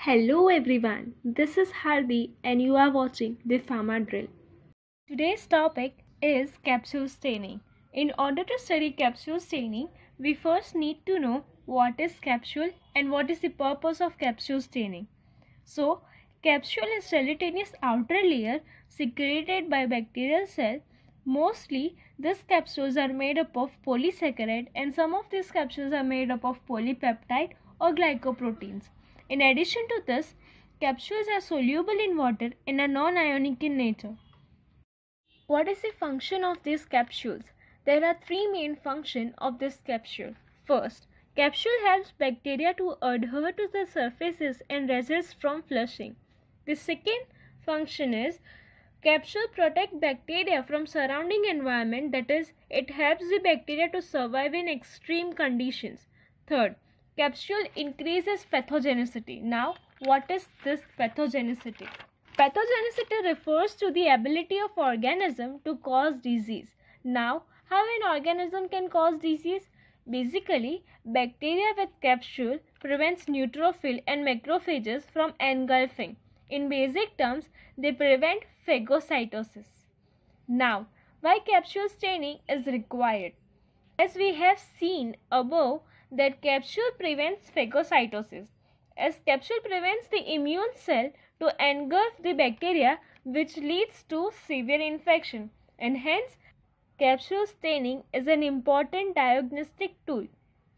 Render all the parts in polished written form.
Hello everyone, this is Hardi and you are watching the Pharma drill. Today's topic is capsule staining. In order to study capsule staining, we first need to know what is capsule and what is the purpose of capsule staining. So, capsule is gelatinous outer layer secreted by bacterial cell. Mostly, these capsules are made up of polysaccharide and some of these capsules are made up of polypeptide or glycoproteins. In addition to this, capsules are soluble in water and are non-ionic in nature. What is the function of these capsules? There are three main functions of this capsule. First, capsule helps bacteria to adhere to the surfaces and resists from flushing. The second function is capsule protect bacteria from surrounding environment, that is, it helps the bacteria to survive in extreme conditions. Third, capsule increases pathogenicity. Now, what is this pathogenicity? Pathogenicity refers to the ability of organism to cause disease. Now, how an organism can cause disease? Basically, bacteria with capsule prevents neutrophil and macrophages from engulfing. In basic terms, they prevent phagocytosis. Now, why capsule staining is required? As we have seen above that capsule prevents phagocytosis. As capsule prevents the immune cell to engulf the bacteria, which leads to severe infection, and hence capsule staining is an important diagnostic tool.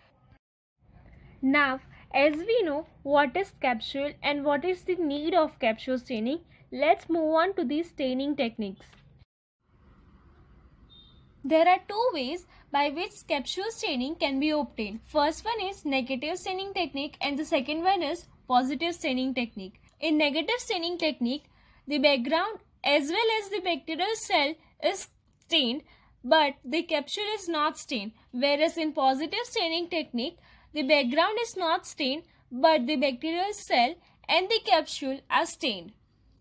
Now, as we know what is capsule and what is the need of capsule staining, let's move on to the staining techniques. There are two ways by which capsule staining can be obtained. First one is negative staining technique and the second one is positive staining technique. In negative staining technique, the background as well as the bacterial cell is stained but the capsule is not stained. Whereas in positive staining technique, the background is not stained but the bacterial cell and the capsule are stained.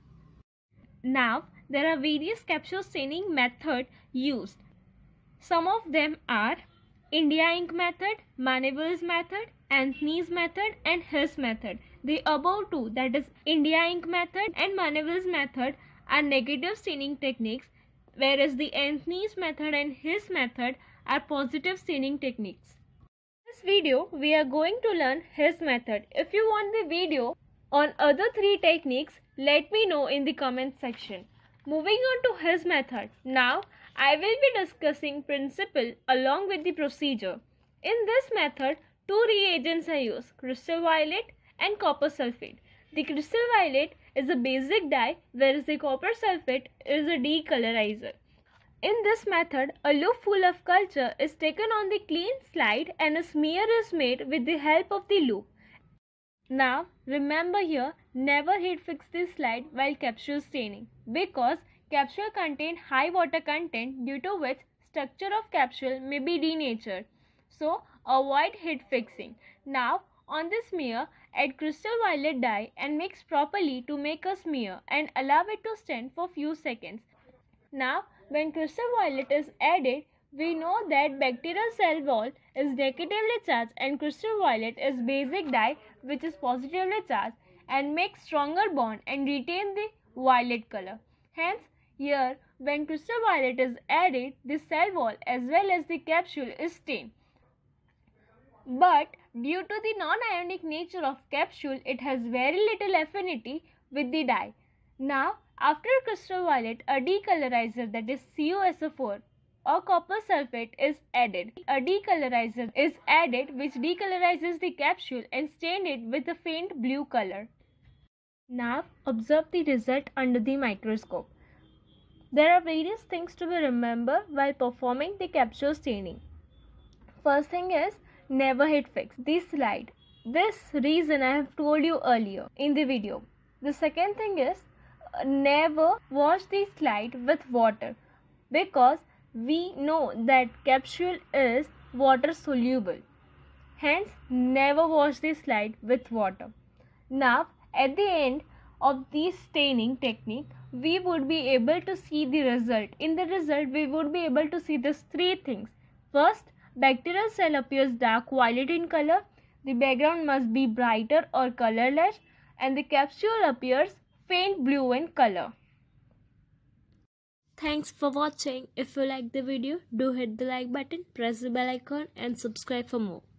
Now, there are various capsule staining methods used. Some of them are India ink method, Maniville's method, Anthony's method and his method. The above two, that is India ink method and Maniville's method, are negative staining techniques, whereas the Anthony's method and his method are positive staining techniques. In this video, we are going to learn his method. If you want the video on other three techniques, let me know in the comment section. Moving on to his method. Now, I will be discussing principle along with the procedure. In this method, two reagents are used, crystal violet and copper sulfate. The crystal violet is a basic dye, whereas the copper sulfate is a decolorizer. In this method, a loop full of culture is taken on the clean slide and a smear is made with the help of the loop. Now, remember here, never heat fix the slide while capsule staining because capsule contain high water content, due to which structure of capsule may be denatured. So, avoid heat fixing. Now, on the smear, add crystal violet dye and mix properly to make a smear and allow it to stand for few seconds. Now, when crystal violet is added, we know that bacterial cell wall is negatively charged and crystal violet is basic dye which is positively charged and makes stronger bond and retain the violet color. Hence, here, when crystal violet is added, the cell wall as well as the capsule is stained. But due to the non-ionic nature of capsule, it has very little affinity with the dye. Now, after crystal violet, a decolorizer, that is CuSO4 or copper sulfate, is added. A decolorizer is added which decolorizes the capsule and stain it with a faint blue color. Now, observe the result under the microscope. There are various things to be remembered while performing the capsule staining. First thing is, never heat fix the slide. This reason I have told you earlier in the video. The second thing is, never wash the slide with water because we know that capsule is water soluble. Hence, never wash the slide with water. Now, at the end of the staining technique, we would be able to see the result. In the result, we would be able to see these three things. First, bacterial cell appears dark violet in color. The background must be brighter or colorless and the capsule appears faint blue in color. Thanks for watching. If you like the video, do hit the like button, press the bell icon and subscribe for more.